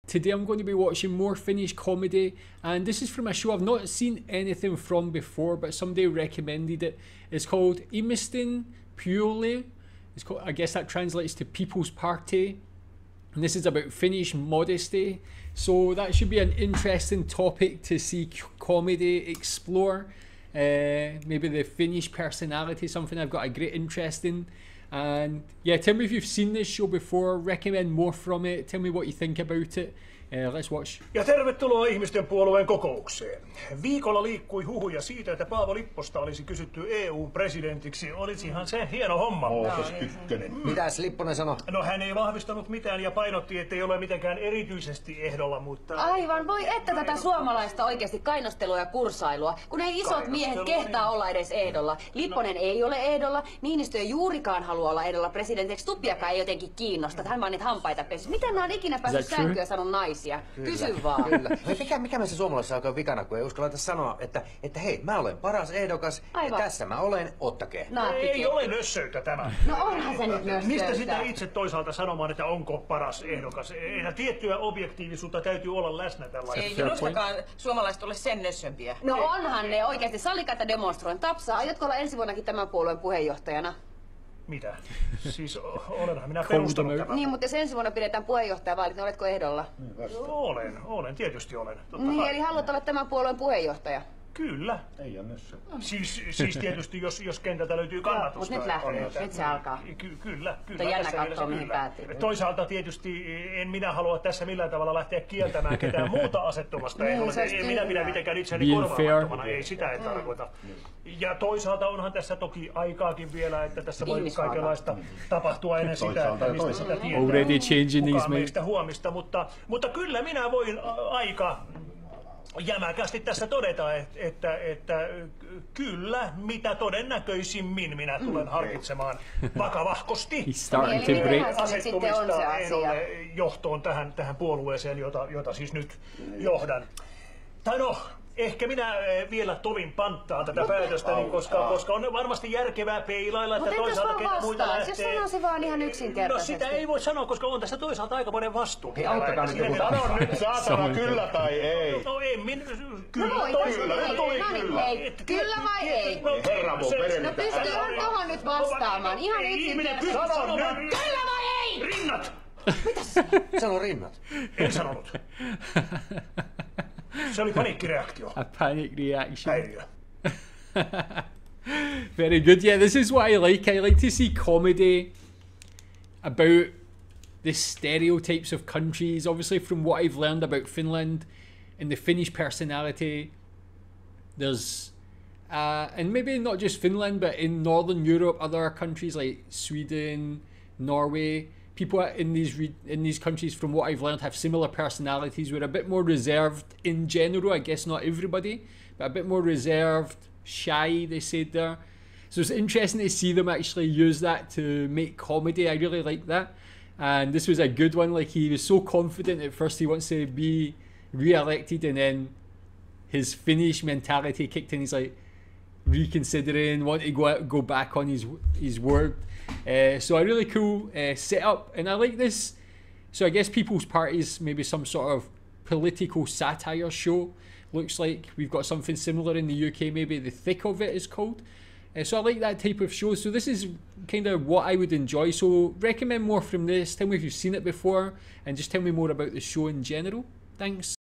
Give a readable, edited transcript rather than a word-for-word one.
today I'm going to be watching more Finnish comedy, and this is from a show I've not seen anything from before, but somebody recommended it. It's called Ihmisten Puolue. I guess that translates to People's Party. And this is about Finnish modesty. So that should be an interesting topic to see comedy explore. Maybe the Finnish personality, something I've got a great interest in. And yeah, tell me if you've seen this show before, recommend more from it, tell me what you think about it. Let's watch. Ja tervetuloa Ihmisten puolueen kokoukseen. Viikolla liikkui huhuja siitä, että Paavo Lipposta olisi kysytty EU-presidentiksi. Olisihan se hieno homma. Mooses Ykkönen. Mitäs Lipponen sanoi? No hän ei vahvistanut mitään ja painotti, ettei ole mitenkään erityisesti ehdolla, mutta... Aivan, voi että tätä suomalaista oikeasti kainostelua ja kursailua, kun ei isot miehet kehtaa olla edes ehdolla. Lipponen ei ole ehdolla, Niinistö ei juurikaan halua olla ehdolla presidentiksi, Stubbiakaan ei jotenkin kiinnosta, hän vaan niitä hampaita pesi. Miten mä oon ikinä päässyt sänkyä sanon naisia? Kysy vaan. Kyllä. Mikä meissä suomalaisissa alkaa vikana, kun ei uskalleta sanoa, että hei, mä olen paras ehdokas, ja tässä mä olen, ottakee. Ei ole nössöyttä tämä. No onhan se nyt nössöyttä. Mistä sitä itse toisaalta sanomaan, että onko paras ehdokas? Eihän tiettyä objektiivisuutta täytyy olla läsnä tällaisessa. Ei minustakaan suomalaiset ole sen nössömpiä. No onhan ne oikeasti. Sallikaa, että demonstroin. Tapsa, aiotko olla ensi vuonnakin tämän puolueen puheenjohtajana? Mitä? Siis olenhan minä perustanut tämän. Niin, mutta jos ensi vuonna pidetään puheenjohtajavaalit, niin oletko ehdolla? Olen, tietysti olen. Niin, eli haluat olla tämän puolueen puheenjohtaja? Kyllä. Ei ole nössö. Siis tietysti, jos kentältä löytyy kannatusta. Mutta nyt lähtee, nyt se alkaa. Kyllä. Mutta jännä katsoa, mihin päätyy. Toisaalta tietysti en minä halua tässä millään tavalla lähteä kieltämään ketään muuta asettumasta. En minä pidä mitenkään itseäni korvaamattomana, ei sitä ei tarkoita. Ja toisaalta onhan tässä toki aikaakin vielä, että tässä voi kaikenlaista tapahtua ennen sitä, että mistä sitä tietää kukaan meistä huomista. Mutta kyllä minä voin aika jämäkästi tässä todeta, että kyllä, mitä todennäköisimmin minä tulen harkitsemaan vakavahkosti asettumista ehdolle johtoon tähän puolueeseen, jota siis nyt johdan. Tai no, ehkä minä vielä tovin panttaan tätä päätöstäni, koska on varmasti järkevää peilailla, että toisaalta ketä muita lähtee. Jos sanoisi vaan ihan yksinkertaisesti. No sitä ei voi sanoa, koska on tässä toisaalta aikamoinen vastuu. Hei, auttakaa nyt joku. Sano nyt saatana kyllä tai ei. No en minä... Kyllä. Kyllä vai ei? Herra mun No pystyy tuohon nyt vastaamaan. Ihan yksinkertaisesti. Sano nyt. Kyllä vai ei? Rinnat! Mitäs? Sano rinnat. En sanonut. Se oli paniikkireaktio. A panic reaction. Häiriö. Very good. Yeah, this is what I like. I like to see comedy about the stereotypes of countries. Obviously, from what I've learned about Finland and the Finnish personality, there's and maybe not just Finland, but in Northern Europe, other countries like Sweden, Norway. People in these countries, from what I've learned, have similar personalities. We're a bit more reserved in general. I guess not everybody, but a bit more reserved, shy, they said there. So it's interesting to see them actually use that to make comedy. I really like that. And this was a good one. Like, he was so confident at first he wants to be re-elected, and then his Finnish mentality kicked in. He's like reconsidering, wanting to go back on his word. So a really cool setup, and I like this. So I guess People's Party is maybe some sort of political satire show. Looks like we've got something similar in the UK, maybe The Thick of It is called. So I like that type of show. So this is kind of what I would enjoy. So recommend more from this. Tell me if you've seen it before, and just tell me more about the show in general. Thanks.